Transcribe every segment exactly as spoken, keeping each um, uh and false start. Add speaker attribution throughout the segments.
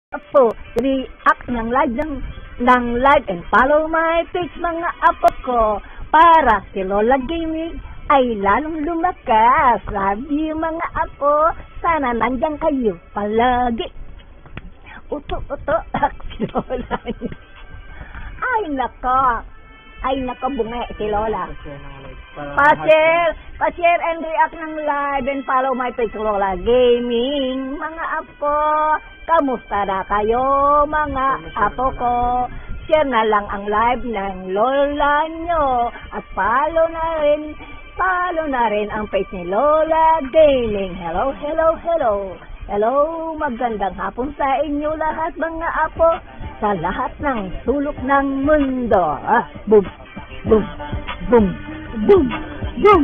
Speaker 1: Apo, react ng live ng, ng live and follow my page mga apo ko para si Lola Gaming ay lalong lumakas. Love you mga apo, sana nandyan kayo palagi. Uto-uto si Lola. Ay naka, ay naka bunga si Lola. Pa-share, pa-share and react ng live and follow my page Lola Gaming. Mga apo, kamusta na kayo mga apo ko? Share na lang ang live ng Lola nyo at follow na rin, follow na rin ang page ni Lola Gaming. Hello, hello, hello. Hello, magandang hapon sa inyo lahat mga apo sa lahat ng sulok ng mundo. Ah, boom, boom, boom. Boom! Boom!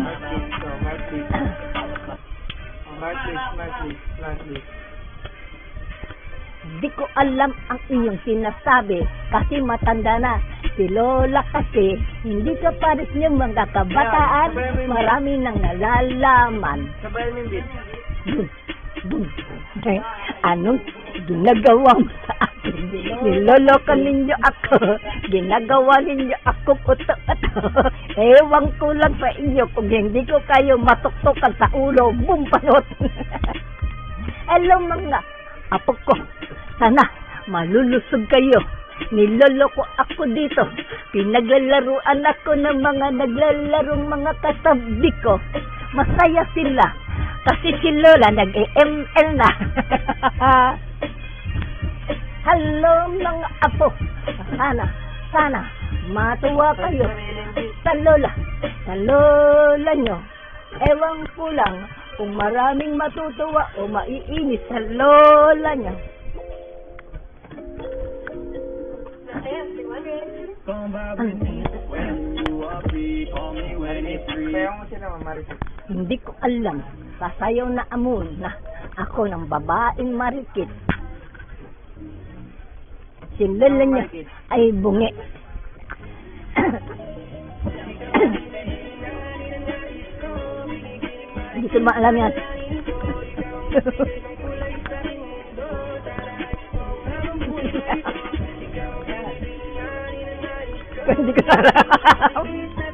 Speaker 1: Hindi ko alam ang inyong sinasabi kasi matanda na. Si Lola kasi hindi ka pares niyong mga kabataan. Marami nang nalalaman. Boom! Boom! Anong ginagawa mo sa akin? Niloloko ninyo ako. Ginagawa ninyo ako kuto-kuto. Ewan ko lang sa inyo kung hindi ko kayo matuktukan sa ulo. Boom! Panot! Hello mga apo ko. Sana malulusog kayo. Niloloko ako dito. Pinaglalaruan ako ng mga naglalarong mga katabi ko. Masaya sila. Kasi si Lola nag-M L na. Hello mga apo. Sana, sana matuwa kayo sa Lola. Sa Lola nyo. Ewan ko lang kung maraming matutuwa o maiinis sa Lola nyo. Hindi ko alam. Sasayaw na amon na ako ng babaeng marikit. Si Lola niya ay bungi. Hindi ko maalam yan. Hindi ko alam.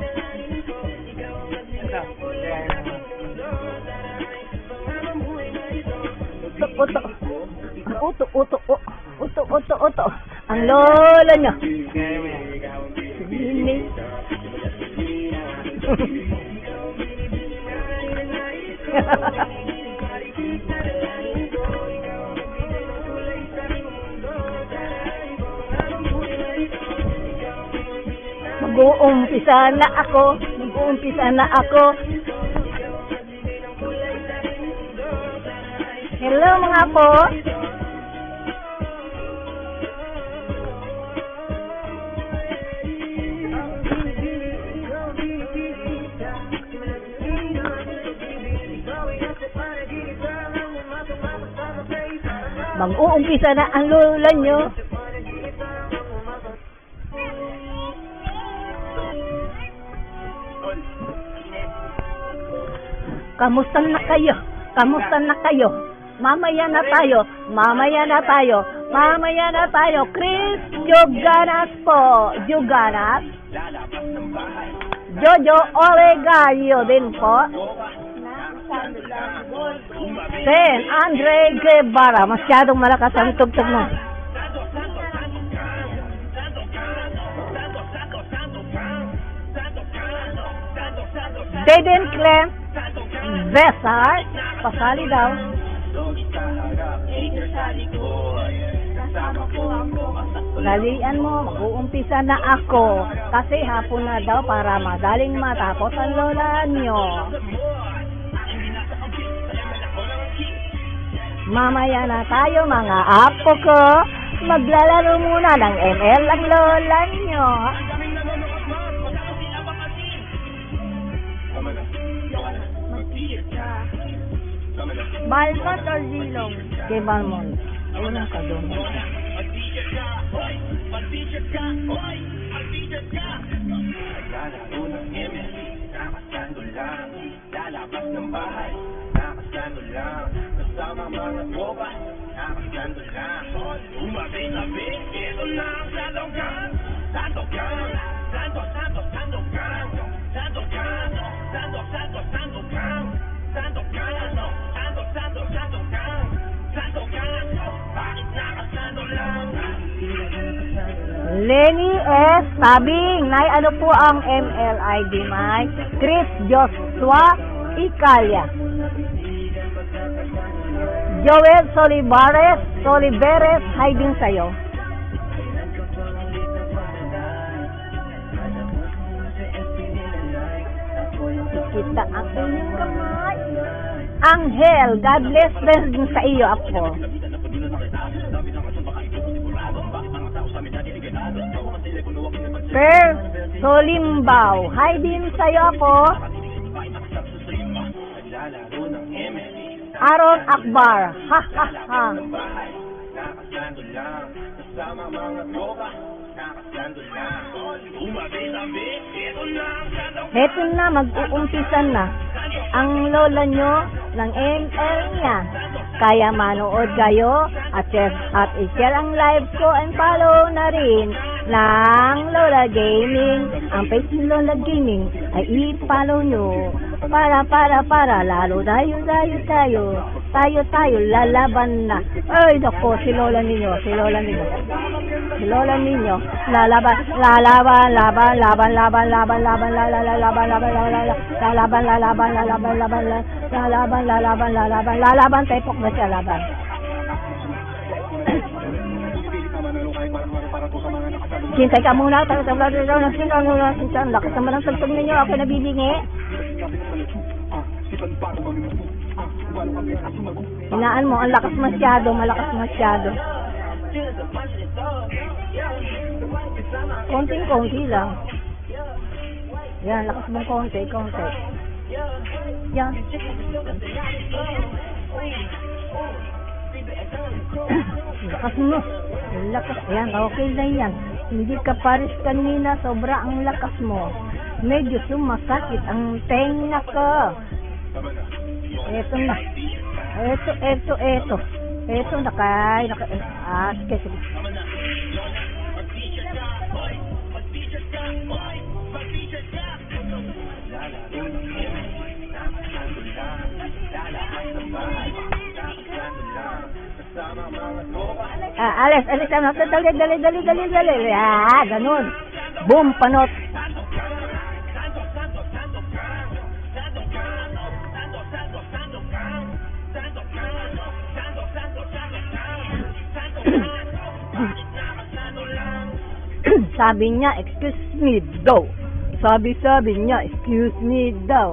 Speaker 1: Uto, uto, uto, uto, uto, uto, ang Lola niya. Hindi. Mag-uumpisa na ako. Mag-uumpisa na ako. Hello mga po. Mag-uumpisa na ang Lola nyo. Kamusta na kayo? Kamusta na kayo? Mamaya na tayo. Mamaya na tayo. Mamaya na tayo. Chris Joganas po. Joganas. Jojo Olegario din po. Sen Andre Guevara. Masyadong malakas ang tugtog mo. Deden Clem Besar. Pasali daw. Dalian mo, mag-uumpisa na ako. Kasi hapon na daw para madaling matapos ang Lola nyo. Mamaya na tayo mga apo ko. Maglalaro muna ng M L ang Lola nyo. Balmont or Zilong? Kay Balmont. Ayun ang kadong. Lalabas ng bahay, nakasando lang. Kasama mga tropa, nakasando lang. Lenny S. Sabing, Nay, ano po ang M L I D, May? Chris Joshua Icalya. Joel Solivares, Solivares, hi din sa'yo. Kita ang inyong kamay. Angel, God bless din sa iyo, ako. Per Solimbaw, hi din sa'yo, ako. Aaron Akbar, ha ha ha. Heto na, mag-uumpisan na ang lola nyo ng M L niya. Kaya manood kayo at share, at i-share ang live ko and follow na rin ng Lola Gaming. Ang page ng Lola Gaming ay i-follow nyo para para para lalo tayo tayo tayo tayo tayo lalaban na. Ay nako, si Lola ninyo, si Lola ninyo, si Lola ninyo lalaban lalaban laban laban laban laban laban lalaban laban laban lalaban lalaban lalaban laban lalaban lalaban lalaban lalaban tepok na siya laban. Hintay ka muna, tayo sa vlog daw na sino ano na sinta. Lakas naman ang tugtog ninyo, ako nabibingi. Hinaan mo, ang lakas masyado, malakas masyado. Konting-konti lang. Yan, lakas mong konti, konti. Yan. Lakas mo. Lakas. Ayan, okay na yan. Hindi ka pares kanina, sobra ang lakas mo. Medyo sumasakit ang tenga ko. Eto na. Eto, eto, eto. Eto, nakay, nakay. Ah, sige, sige. Ah, alis, alis, alis, dali, dali, dali, dali, dali, ah, ganun. Boom, panot. Sabi niya, excuse me daw. Sabi-sabi niya, excuse me daw.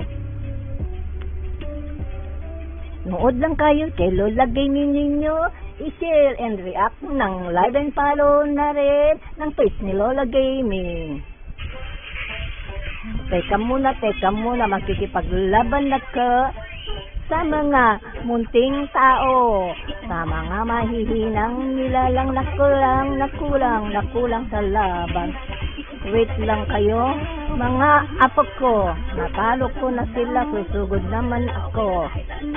Speaker 1: Nood lang kayo kay Lola Gaming ninyo. I-share and react ng live and follow na rin ng page ni Lola Gaming. Teka muna, teka muna, makikipaglaban na ka sa mga munting tao, sa mga mahihinang nilalang nakulang, nakulang, nakulang sa laban. Wait lang kayo, mga apo ko, natalo ko na sila, susugod naman ako.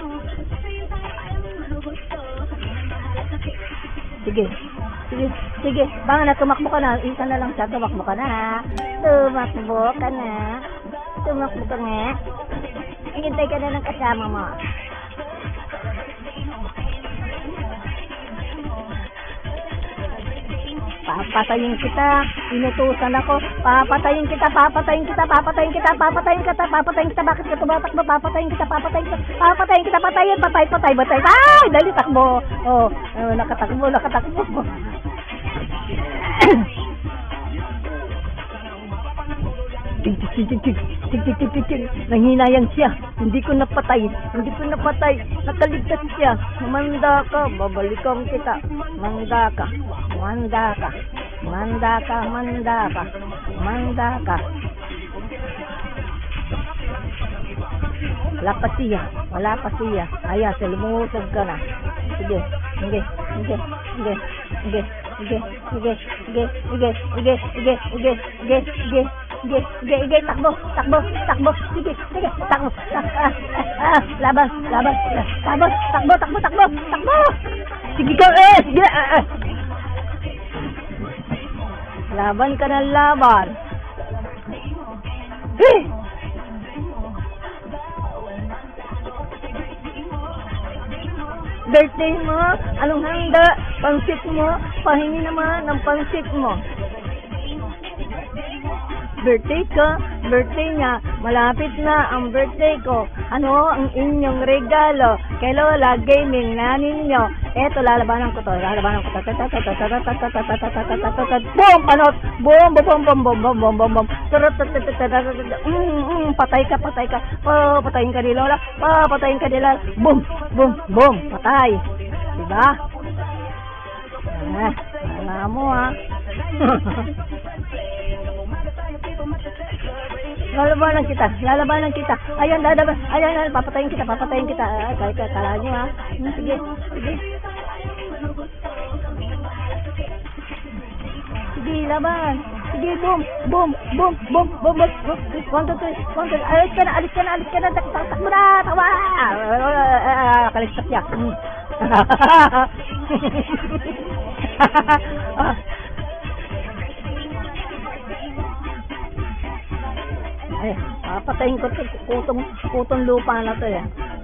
Speaker 1: Sige, sige, sige, baka na tumakbo ka na, isa na lang siya, tumakbo ka na, tumakbo ka na, tumakbo ka nga, hintay ka na ng kasama mo. Papatayin kita, inutusan ako, papatayin kita, papatayin kita, papatayin kita, papatayin kita, papatayin kita, bakit ka tumatakbo, papatayin kita, papatayin kita, papatayin kita, patayin, patay, patay, patay, ay, dali, takbo, oh, oh nakatakbo, nakatakbo. Tig, tig, tig, tig, tig, tig, tig, tig, tig, nanghinayang siya, hindi ko napatay, hindi ko napatay, nakaligtas siya, manda ka, babalikan kita, manda ka, manda ka, manda ka, manda ka, manda ka. Wala pa siya, wala pa siya, ayan, lumusog ka na, sige, sige, sige, sige, sige, sige, sige, sige, sige, sige, sige, sige, sige, sige, Sige, sige, sige, takbo, takbo, takbo, sige, sige, takbo, ah, ah, laban, laban, takbo, takbo, takbo, takbo, takbo, sige ka, eh, sige, ah, ah. Laban ka ng laban. Eh! Birthday mo, anong handa, pansit mo, pahingi naman ng pansit mo. birthday ko, birthday niya, malapit na ang birthday ko. Ano ang inyong regalo? Kay Lola Gaming na ninyo. Eto, lalabanan ko to, lalabanan ko to. Boom! Panot! Boom! Boom! Boom! Boom! Boom! Boom! Boom! Boom! Patay ka, patay ka. Patayin ka ni Lola. Patayin ka ni Lola. Boom! Boom! Boom! Patay. Diba? Ah, alam mo ha. Lalabanan kita, lalabanan kita. Ayan, dadaban. Ayan, ayan, papatayin kita, papatayin kita. Ah, kaya ka, kala nyo ha. Hmm, sige, sige. Sige, laban. Sige, boom, boom, boom, boom, boom, boom, boom. One, two, three, one, two, alis ka na, alis ka na, alis ka na. Tak, tak, tak mo na, tawa. Kalistak niya. Hmm. Ay, papatayin ko ito. Kutong, kutong lupa na ito eh.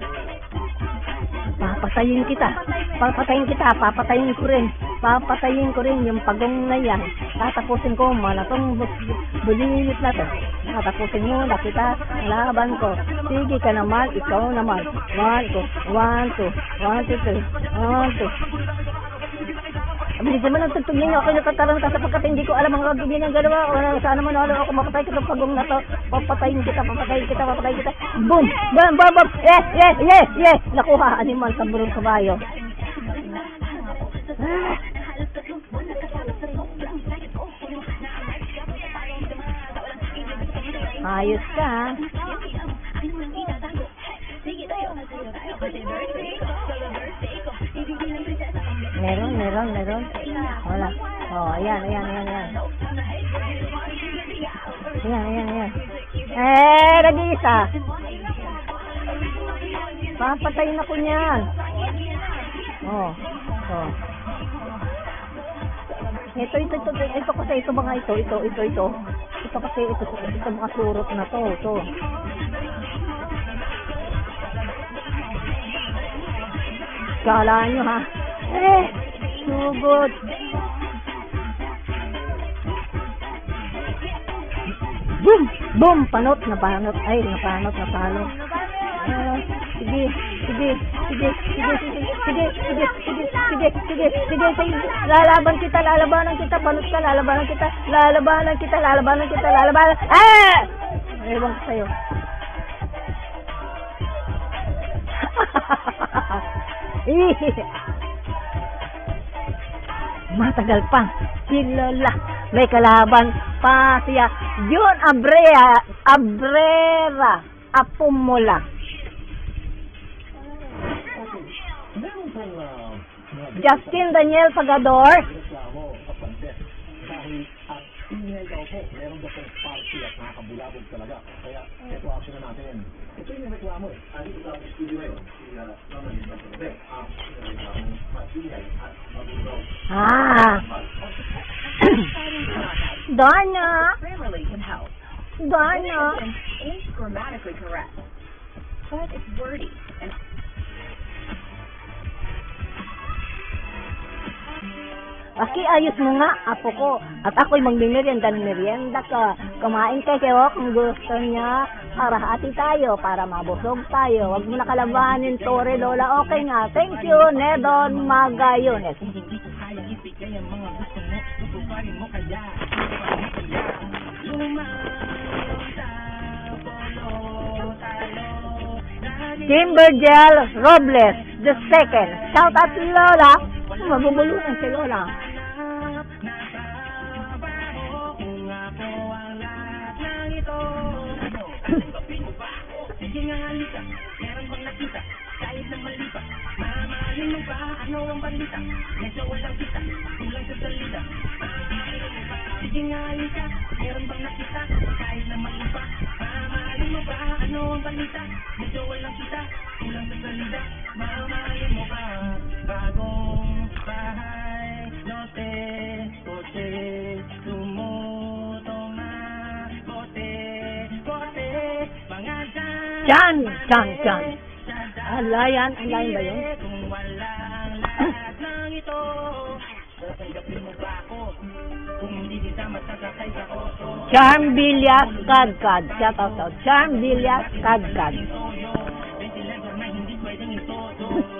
Speaker 1: Papatayin kita. Papatayin kita. Papatayin ko rin. Papatayin ko rin yung pagong na yan. Tatapusin ko muna itong bulilit na ito. Tatapusin mo na kita. Laban ko. Sige ka naman. Ikaw naman. One, two. One, two. One, two, three. One, two. Abilis naman ang tugtog ninyo. Ako nagkataroon ka sapagkat hindi ko alam ang gagawin ng galawa. O sana man alam ako mapatay ka ng pagong na to. Papatayin kita, papatayin kita, papatayin kita. Boom! Boom! Boom! Boom! Yes! Yes! Yes! Yes! Nakuha, animal sa burong kabayo. Ah. Ayos ka ha. Meron, meron, meron. Wala. Oh, ayan, ayan, ayan, ayan. Ayan, ayan, ayan. Eh, nag-iisa. Papatayin ako niyan. Oh, oh. Ito, ito, ito, ito kasi, ito mga ito, ito, ito, ito. Ito kasi, ito, ito mga surot na to, ito. Kala nyo ha. Eh, sugod. Boom! Boom! Panot, napanot. Ay, napanot, napalo. Uh, sige, sige, sige, sige, sige, sige, sige, sige, sige, sige, sige, sige, lalaban kita, lalabanan kita, panot ka, lalabanan kita, lalabanan kita, lalabanan kita, lalabanan. Ah! Ewan ko sa'yo. Matagal pa si Lola may kalaban pa siya yun Abrea Abrera Apumula Justin Daniel Pagador ingay daw po, meron daw pong party at nakakabulabog talaga. Kaya, ito action na natin. Ito yung reklamo eh. Ano ito sa studio ngayon? Si Norman yung nagsasabi. Ingay at mabulabog. Ah! Donna! Grammarly can help. Donna! It's grammatically correct. But it's wordy. And Aki, ayos mo nga, apo ko. At ako'y magmimerienda ng merienda ka. Kumain ka kayo kung gusto niya. Para hati tayo, para mabusog tayo. Huwag mo nakalabanin, Tore Lola. Okay nga. Thank you, Nedon Magayones. Kimbergel Robles, the second. Shout out to Lola. Mabubulunan si Lola. Jan, Jan, Jan. Alayan, alayan ba yun? Kung walang lahat ng ito, tatanggapin mo ba ako? Kung hindi kita matasakay sa oso. Charm Villas Kadkad. Shout out to Charm Villas Kadkad.